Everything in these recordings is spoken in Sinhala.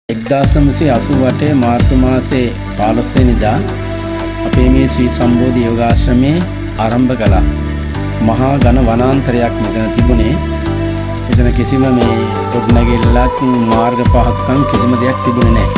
1988 මාර්තු මාසේ 15 වෙනිදා අපේ මේ ශ්‍රී සම්බෝධි යෝගාශ්‍රමයේ ආරම්භ කළා. මහා ඝන වනාන්තරයක් මෙතන තිබුණේ. එතන කිසිම මේ ගොඩනැගිල්ලක් මාර්ග පහසුකම් කිසිම දෙයක් තිබුණේ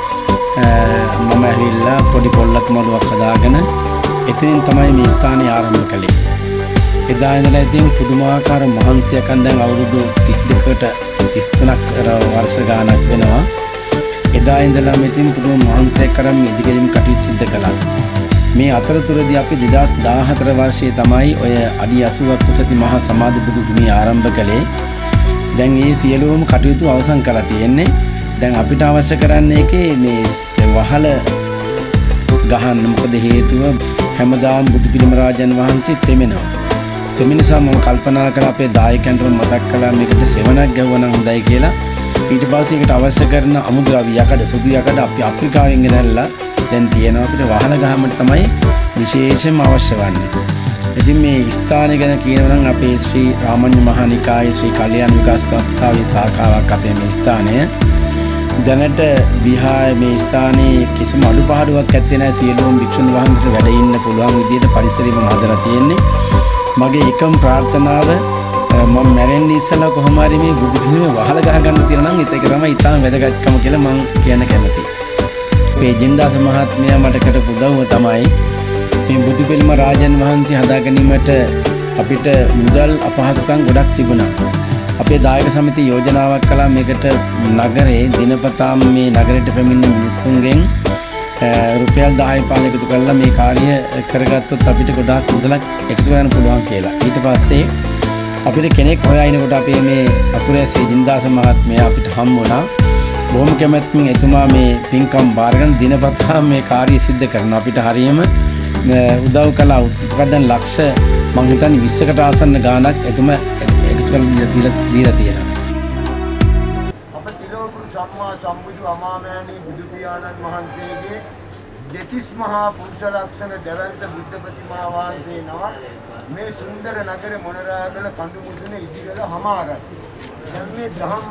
නැහැ. මම ඇවිල්ලා පොඩි පොල්ලක් මළුවක් හදාගෙන එතනින් තමයි මේ ස්ථානය ආරම්භ කළේ. එදා ඉඳලා ඉතින් පුදුමාකාර මහන්සියක් දැන් අවුරුදු 32කට 33ක් වර්ෂ ගානක් වෙනවා. එදා ඉඳලා මෙතින් පුදුම මහන්සියක් කරන් ඉදිරියෙන් කටයුතු සිදු කළා. මේ අතරතුරදී අපි 2014 වර්ෂයේ තමයි ඔය අඩි 80ක් උසති මහා සමාධි බුදු ගුණය ආරම්භ කළේ. දැන් මේ සියලුම කටයුතු අවසන් කරලා තියෙන්නේ. දැන් අපිට අවශ්‍ය කරන්නේ මේ වහල ගහන්න. මොකද හේතුව හැමදාම බුදු පිළිම රාජන් වහන්සේ තෙමෙනවා. ඒ නිසා මම කල්පනා කළා අපේ දායකයන්ට මතක් කළා මේකට සෙවණක් ගැවුවා නම් හොඳයි කියලා. ඊට පස්සේ ඒකට අවශ්‍ය කරන අමුද්‍රව්‍ය යකඩ සුදු යකඩ අපි අප්‍රිකාවෙන් ගෙනල්ලා දැන් තියෙනවා අපිට වහල ගහමට තමයි විශේෂයෙන්ම අවශ්‍ය වන්නේ. ඉතින් මේ ස්ථානය ගැන කියනවා නම් අපේ ශ්‍රී රාමඤ්ඤ මහානිකායේ ශ්‍රී කල්යාණ විකාස සංස්ථාවේ ශාඛාවක් අපේ මේ ස්ථානය. දැනට විහාර මේ ස්ථානයේ කිසිම අඩුපාඩුවක් නැත්තේ නෑ. සියලුම භික්ෂුන් වහන්සේට වැඩ ඉන්න පුළුවන් විදිහට පරිසරෙම හදලා තියෙන්නේ. මගේ එකම ප්‍රාර්ථනාව මම මැරෙන්නේ ඉස්සලා කොහොම හරි මේ බුදු පිළිමේ වහල ගහ ගන්න තියෙනවා නම් ඒක තමයි ඉතාම වැදගත්කම කියලා මම කියන්න කැමතියි. මේ ජින්දාස මහත්මයා මට කරපු උදව්ව තමයි මේ බුදු පිළිම රාජන් වහන්සේ හදා ගැනීමට අපිට මුදල් අපහසුකම් ගොඩක් තිබුණා. අපේ දායක සමිතිය යෝජනාවක් කළා මේකට නගරේ දිනපතාම මේ නගරයට පැමිණෙන මිනිස්සුන්ගෙන් රුපියල් 10 එකතු කරලා මේ කාර්යය කරගත්තොත් අපිට ගොඩාක් මුදලක් එකතු කරගන්න පුළුවන් කියලා. ඊට පස්සේ අපිට කෙනෙක් හොයනකොට අපේ මේ අකුරැස්සේ ජින්දාස මහත්මයා අපිට හම්බ වුණා. බොහොම කැමැත්තෙන් එතුමා මේ පින්කම් බාරගෙන දිනපතා මේ කාර්යය සිද්ධ කරනවා. අපිට හරියම උදව් කළා. මොකද දැන් ලක්ෂ මං හිතන්නේ 20කට ආසන්න ගාණක් එතුමා එකතු කරලා දීලා තියෙනවා. සම්මා සම්බුදු අමාමෑණී බුදු පියාණන් වහන්සේගේ දෙතිස් මහා පුරුෂ ලක්ෂණ දැවැන්ත බුද්ධ ප්‍රතිමා වහන්සේ නමක් මේ සුන්දර නගර මොනරාගල කඳු මුදුන ඉදිරියට හමාරයි. දැන් මේ දහම්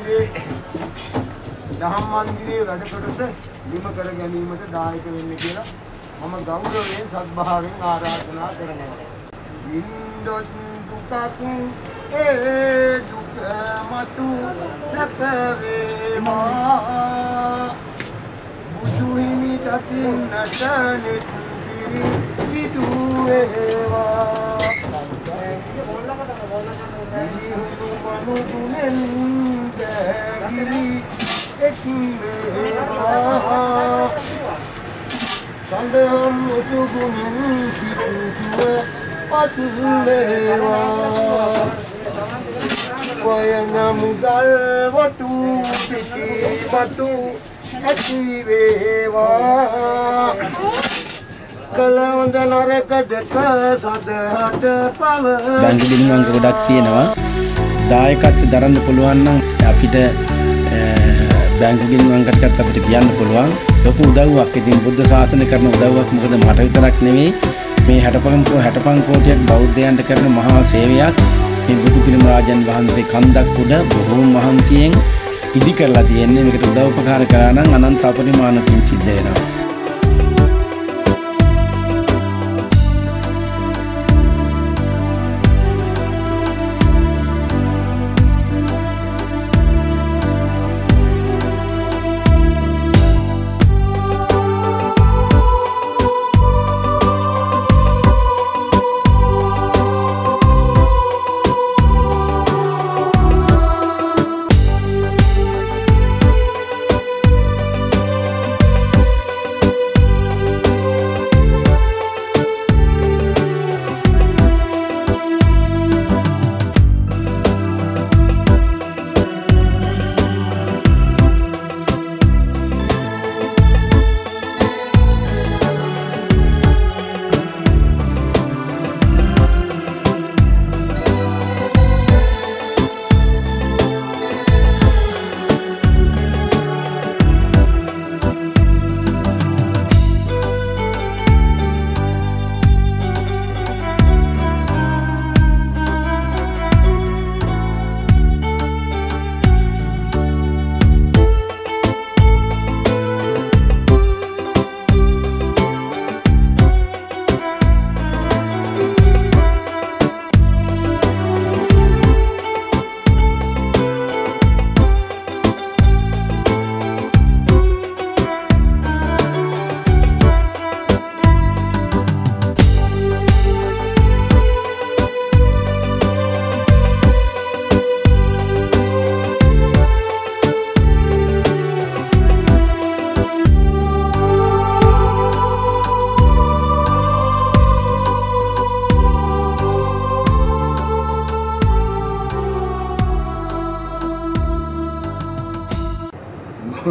මන්දිරේ වැඩ කොටස නිම කර ගැනීමට දායක වෙන්න කියලා මම ගෞරවයෙන් සත්භාවයෙන් ආරාධනා කරනවා. නින්දොත් දුකක් දුක මතු සැප වේවා බුදු හිමි දකින්නට නෙත් පිරි සිදු වේවා නිහුතු මනුදුනෙන් දැකිලි එක් වේවා සඳහම් උසුගුණින් සිතුව පතු වේවා වයන මුදල් වතු පිටි වතු ඇති වේවා කලවඳ නරක දෙක සදහට පව බැංකු බිලිමංග ගොඩක් තියෙනවා. දායකත්ව දරන්න පුළුවන් නම් අපිට බැංකු බිලිමංගකට අපිට කියන්න පුළුවන්. ලොකු උදව්වක්. ඉතින් බුද්ධ ශාසනය කරන උදව්වක්. මොකද මට විතරක් නෙවෙයි මේ 65 කෝටියක් බෞද්ධයන්ට කරන මහා සේවයක් මේ බුදු පිළිම රාජන් වහන්සේ කන්දක් උඩ බොහෝම මහන්සියෙන් ඉදි කරලා තියෙන්නේ. මේකට උදව් උපකාර කරා නම් අනන්ත අපරිමාණ පින් සිද්ධ වෙනවා.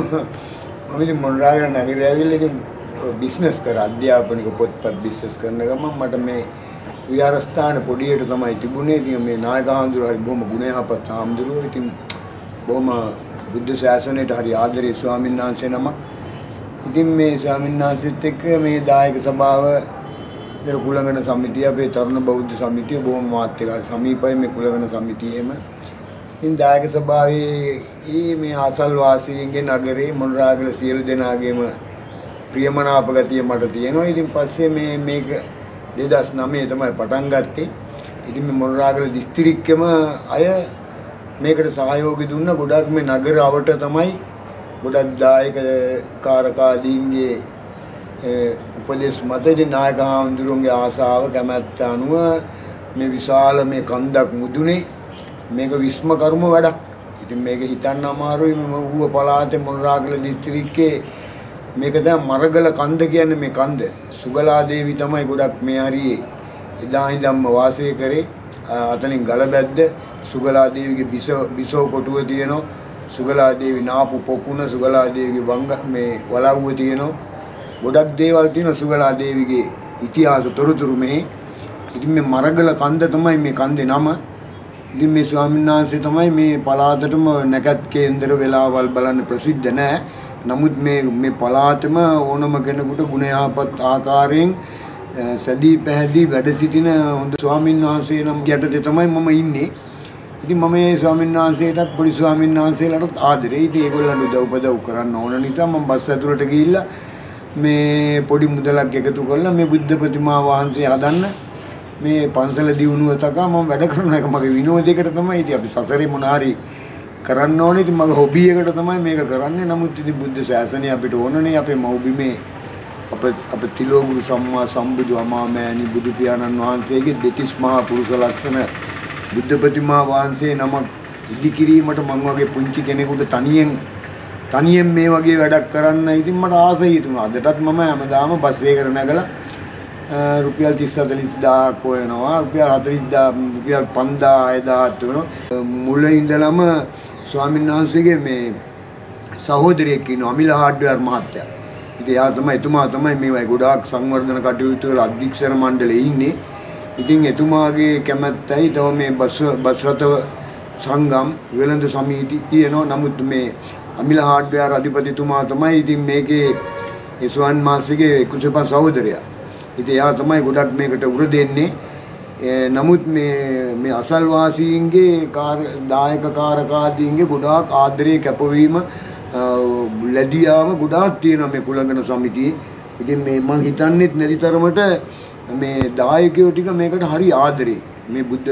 මම ඉතින් මොණරාගල නගරේ ඇවිල්ලා ඉතින් බිස්නස් කර අධ්‍යාපනික පොත්පත් බිස්නස් කරන ගමන් මට මේ විහාරස්ථාන පොඩියට තමයි තිබුණේ. ඉතින් මේ නායක හාමුදුරුවෝ හරි බොහොම ගුණයහපත් හාමුදුරුවෝ. ඉතින් බොහොම බුද්ධ ශාසනයට හරි ආදරේ ස්වාමීන් වහන්සේ නමක්. ඉතින් මේ ස්වාමීන් වහන්සේත් එක්ක මේ දායක සභාව දර කුලගණ සමිතිය අපේ තරුණ බෞද්ධ සමිතිය බොහොම මාත් එක්ක සමීපයි මේ කුලගණ සමිතියෙම. ඉතින් දායක සභාවේ මේ ආසල් වාසීන්ගේ නගරේ මොණරාගල සියලු දෙනාගේම ප්‍රියමනාප ගතිය මට තියෙනවා. ඉතින් පස්සේ මේක 2009 තමයි පටන් ගත්තේ. ඉතින් මේ මොණරාගල දිස්ත්‍රික්කෙම අය මේකට සහයෝගය දුන්න. ගොඩක් මේ නගර අවට තමයි ගොඩක් දායක කාරකාදීන්ගේ උපදේශ මත ඉතින් නායක හාමුදුරුවන්ගේ ආසාව කැමැත්ත අනුව මේ විශාල මේ කන්දක් මුදුනේ මේක විශ්ම කර්ම වැඩක්. ඉතින් මේක හිතන්න අමාරුයි. මම ඌව පළාතේ මොණරාගල දිස්ත්‍රික්කේ මේක තමයි මරගල කන්ද කියන්නේ. මේ කන්ද සුගලා දේවි තමයි ගොඩක් මේ හරියේ එදා ඉඳන්ම වාසය කරේ. අතනින් ගල බැද්ද සුගලා දේවිගේ බිසෝ කොටුව තියෙනවා. සුගලා දේවි නාපු පොකුණ සුගලා දේවිගේ වංග මේ වලව්ව තියෙනවා. ගොඩක් දේවල් තියෙනවා සුගලා දේවිගේ ඉතිහාස තොරතුරු මේ. ඉතින් මේ මරගල කන්ද තමයි මේ කන්දේ නම. ඉතින් මේ ස්වාමීන් වහන්සේ තමයි මේ පළාතටම නැකත් කේන්දර වෙලාවල් බලන්න ප්‍රසිද්ධ නැහැ. නමුත් මේ පළාතම ඕනම කෙනෙකුට ගුණ යහපත් ආකාරයෙන් සැදී පැහැදී වැඩ සිටින හොඳ ස්වාමීන් වහන්සේ නම් යටතේ තමයි මම ඉන්නේ. ඉතින් මම මේ ස්වාමීන් වහන්සේටත් පොඩි ස්වාමීන් වහන්සේලාටත් ආදරේ. ඉතින් ඒගොල්ලන්ට උදව් කරන්න ඕන නිසා මම බස් ඇතුළට ගිහිල්ලා මේ පොඩි මුදලක් එකතු කරලා මේ බුද්ධ ප්‍රතිමා වහන්සේ හදන්න මේ පන්සල දියුණුව තකා මම වැඩ කරන එක මගේ විනෝදයකට තමයි. ඉතින් අපි සසරේ මොන හරි කරන්න ඕනේ. ඉතින් මගේ හොබි එකට තමයි මේක කරන්නේ. නමුත් ඉතින් බුද්ධ ශාසනය අපිට ඕනනේ. අපේ මව්බිමේ අප තිලෝගුරු සම්මා සම්බුදු අමාමෑණි බුදු පියාණන් වහන්සේගේ දෙතිස් මහා පුරුෂ ලක්ෂණ බුද්ධ ප්‍රතිමා වහන්සේ නමක් ඉදිකිරීමට මම වගේ පුංචි කෙනෙකුට තනියෙන් මේ වගේ වැඩක් කරන්න ඉතින් මට ආසයි හිතුණා. අදටත් මම හැමදාම බස් එකකට නැගලා රුපියල් 30-40000ක් හොයනවා. රුපියල් 40000 රුපියල් 5000 වෙනවා. මුල ඉඳලම ස්වාමීන් වහන්සේගේ මේ සහෝදරියෙක් ඉන්නවා අමිල හાર્ඩ්වෙයාර් මහත්තයා. ඉතින් එතුමා තමයි මේවයි ගොඩාක් සංවර්ධන කටයුතු වල අධ්‍යක්ෂක මණ්ඩලයේ ඉන්නේ. ඉතින් එතුමාගේ කැමැත්තයි තව මේ බස් රථ සංගම් වෙළඳ සමිති තියෙනවා. නමුත් මේ අමිල හાર્ඩ්වෙයාර් අධිපතිතුමා තමයි ඉතින් මේකේ ඒ ස්වාමීන් වහන්සේගේ කුසපන් සහෝදරයා. ඉතින් එයා තමයි ගොඩක් මේකට උර දෙන්නේ. නමුත් මේ අසල්වාසීන්ගේ දායක කාරකාදීන්ගේ ගොඩාක් ආදරේ කැපවීම ලැබියාම ගොඩාක් තියෙනවා මේ කුලගණ සමිතියේ. ඉතින් මේ මම හිතන්නේත් නැති තරමට මේ දායකයෝ ටික මේකට හරි ආදරේ. මේ බුද්ධ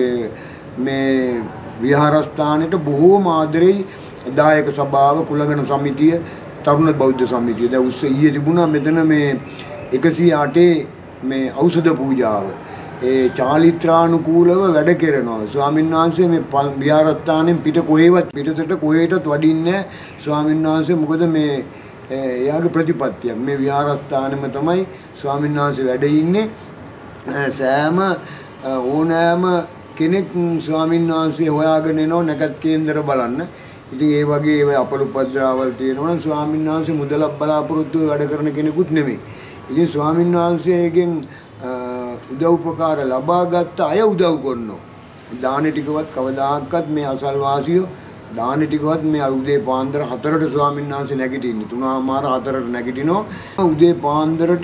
මේ විහාරස්ථානෙට බොහෝම ආදරේ දායක සභාව කුලගණ සමිතිය තරුණ බෞද්ධ සමිතිය. දැන් ඊයේ තිබුණා මෙතන මේ 108 මේ ඖෂධ පූජාව ඒ චාලිත්‍රානුකූලව වැඩ කරනවා. ස්වාමීන් වහන්සේ මේ විහාරස්ථානෙන් පිටතට කොහෙටත් වඩින්නේ ස්වාමීන් වහන්සේ. මොකද මේ එයාගේ ප්‍රතිපත්තියක් මේ විහාරස්ථානෙම තමයි ස්වාමීන් වහන්සේ වැඩ ඉන්නේ. සෑම ඕනෑම කෙනෙක් ස්වාමීන් වහන්සේ හොයාගෙන එනවා නැකත් කේන්දර බලන්න. ඉතින් ඒ වගේ අපලුපද්‍රාවල් තියෙනවා නම් ස්වාමීන් වහන්සේ මුදලක් බලාපොරොත්තු වැඩ කරන කෙනෙකුත් නෙමෙයි. ඉතින් ස්වාමීන් වහන්සේගෙන් උදව්පකාර ලබා ගත්ත අය උදව් කරනවා. දාන ටිකවත් කවදාකවත් මේ අසල්වාසියෝ දාන ටිකවත් මේ උදේ පාන්දර 4ට ස්වාමීන් වහන්සේ නැගිටින්නේ. 3:00 4ට නැගිටිනවා. උදේ පාන්දරට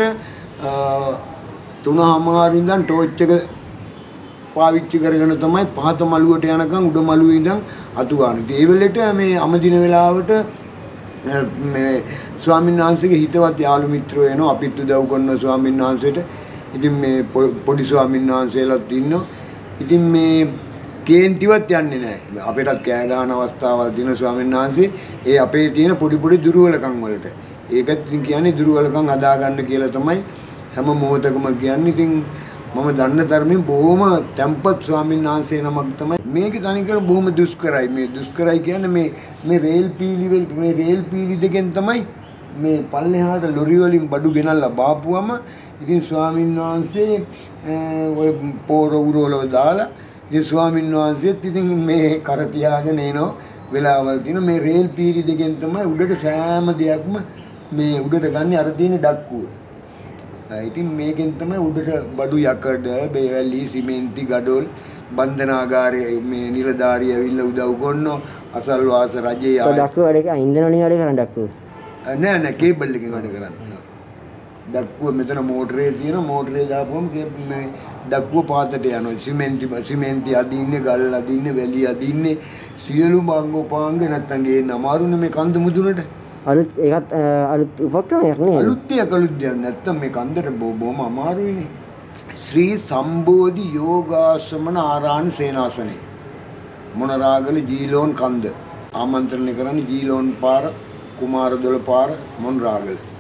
3:00 ඉඳන් ටෝච් එක පාවිච්චි කරගෙන තමයි පහත මළුවට යනකම් උඩ මළුවේ ඉඳන් අතු ගන්න. ඒ වෙලෙට මේ අමදින වෙලාවට මේ ස්වාමීන් වහන්සේගේ හිතවත් යාළු මිත්‍රයෝ එනවා. අපිත් උදව් කරනවා ස්වාමීන් වහන්සේට. ඉතින් මේ පොඩි ස්වාමීන් වහන්සේලාත් ඉන්නවා. ඉතින් මේ කේන්තිවත් යන්නේ නැහැ. අපිටත් කෑ ගන්න අවස්ථාවල් දින ස්වාමීන් වහන්සේ ඒ අපේ තියෙන පොඩි දුර්වලකම් වලට. ඒකත් කියන්නේ දුර්වලකම් හදාගන්න කියලා තමයි හැම මොහොතකම කියන්නේ. ඉතින් මම දන්න තරමින් බොහොම තැම්පත් ස්වාමීන් වහන්සේ නමක් තමයි. මේක තනිකර බොහොම දුෂ්කරයි. මේ දුෂ්කරයි කියන්නේ මේ රේල් පීලි දෙකෙන් තමයි මේ පල්ලෙහාට ලොරි වලින් බඩු ගෙනල්ලා බාපුවම ඉතින් ස්වාමීන් වහන්සේ ඔය පෝර උරවල දාලා ඉතින් ස්වාමීන් වහන්සේත් ඉතින් මේ කර තියාගෙන එනවා වෙලාවල් තියෙන මේ රේල් පීරි දෙකෙන් තමයි උඩට සෑම දෙයක්ම මේ උඩට ගන්න අර තියෙන ඩක්කුව. ඉතින් මේකෙන් තමයි උඩට බඩු යකඩ, බේවැලි, සිමෙන්ති, ගඩොල් බන්ධනාගාරයේ මේ නිලධාරිය ඇවිල්ලා උදව් කරනවා. අසල්වාස රජයේ ඩක්කුව වැඩ ඉන්ධන වලින් වැඩ කරන ඩක්කුව. නෑ කේබල් එකකින් වැඩ කරන්නේ. ඩක්කුව මෙතන මෝටරේ තියෙන මෝටරේ දාපුවම මේ ඩක්කුව පාතට යනවා. සිමෙන්ති අදින්නේ, ගල් අදින්නේ, වැලි අදින්නේ සියලු බංගෝපාංග නැත්තම් ගේන්න අමාරුනේ මේ කන්ද මුදුනට. අලුත් ඒකත් අලුත් උපක්‍රමයක් නේ. අලුත් දෙයක් නැත්තම් මේ කන්දට බොහොම අමාරුයිනේ. ශ්‍රී සම්බෝධි යෝගාශ්‍රමන ආරාණ සේනාසනේ මොනරාගල ජීලෝන් කන්ද ආමන්ත්‍රණය කරන්නේ ජීලෝන් පාර කුමාරදොළ පාර මොනරාගල